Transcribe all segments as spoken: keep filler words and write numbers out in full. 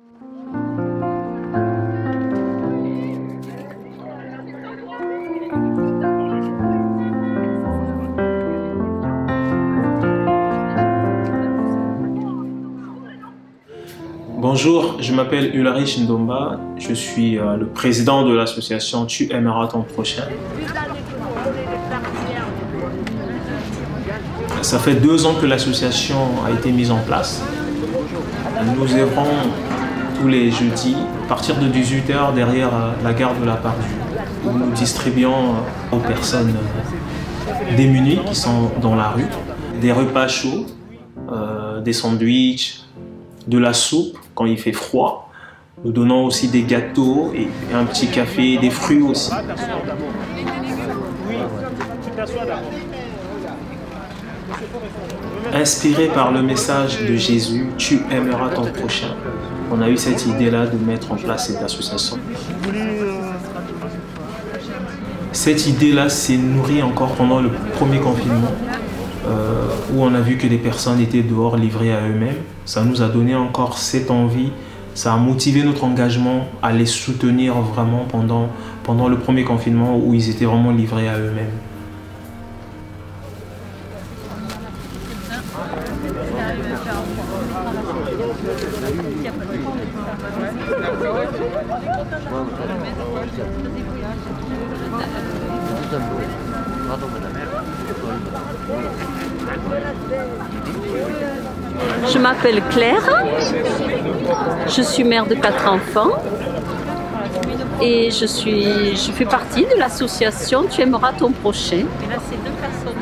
Bonjour, je m'appelle Ulrich Ndomba, je suis euh, le président de l'association Tu aimeras ton prochain. Ça fait deux ans que l'association a été mise en place. Nous œuvrons tous les jeudis à partir de dix-huit heures derrière la gare de la Pardue, où nous distribuons aux personnes démunies qui sont dans la rue des repas chauds, euh, des sandwichs, de la soupe quand il fait froid. Nous donnons aussi des gâteaux et un petit café, des fruits aussi. Inspiré par le message de Jésus, tu aimeras ton prochain, on a eu cette idée-là de mettre en place cette association. Cette idée-là s'est nourrie encore pendant le premier confinement, euh, où on a vu que des personnes étaient dehors livrées à eux-mêmes. Ça nous a donné encore cette envie, ça a motivé notre engagement à les soutenir vraiment pendant, pendant le premier confinement où ils étaient vraiment livrés à eux-mêmes. Je m'appelle Claire, je suis mère de quatre enfants et je, suis, je fais partie de l'association Tu aimeras ton prochain. Et là, c'est deux personnes,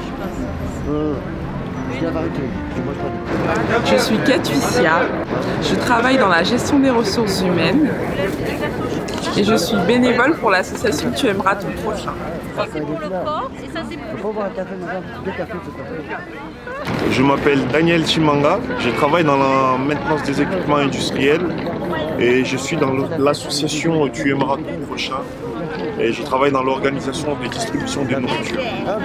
je pense. Je suis Katucia, je travaille dans la gestion des ressources humaines et je suis bénévole pour l'association Tu aimeras ton prochain. Je m'appelle Daniel Chimanga, je travaille dans la maintenance des équipements industriels et je suis dans l'association Tu aimeras ton prochain et je travaille dans l'organisation des distributions de nourriture.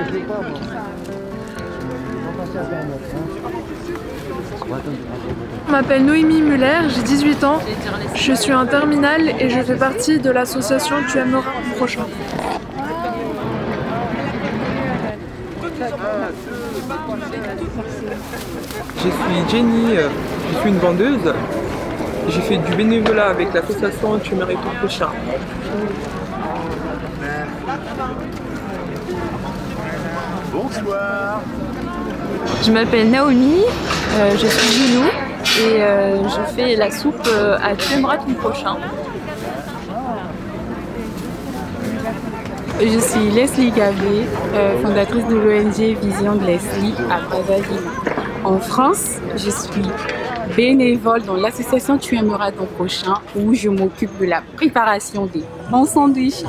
Je m'appelle Noémie Muller, j'ai dix-huit ans, je suis en terminale et je fais partie de l'association Tu aimeras ton prochain. Je suis Jenny, je suis une vendeuse. J'ai fait du bénévolat avec l'association Tu aimeras ton prochain. Bonsoir. Je m'appelle Naomi, euh, je suis Junou et euh, je fais la soupe euh, à Tu aimeras ton prochain. Je suis Leslie Gavé, euh, fondatrice de l'O N G Vision de Leslie à Brazzaville. En France, je suis bénévole dans l'association Tu aimeras ton prochain où je m'occupe de la préparation des bons sandwichs.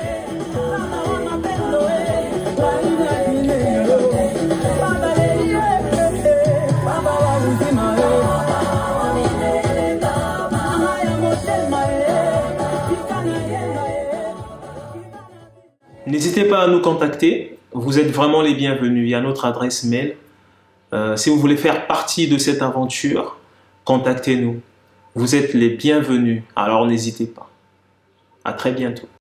N'hésitez pas à nous contacter, vous êtes vraiment les bienvenus, il y a notre adresse mail. Euh, si vous voulez faire partie de cette aventure, contactez-nous. Vous êtes les bienvenus, alors n'hésitez pas. À très bientôt.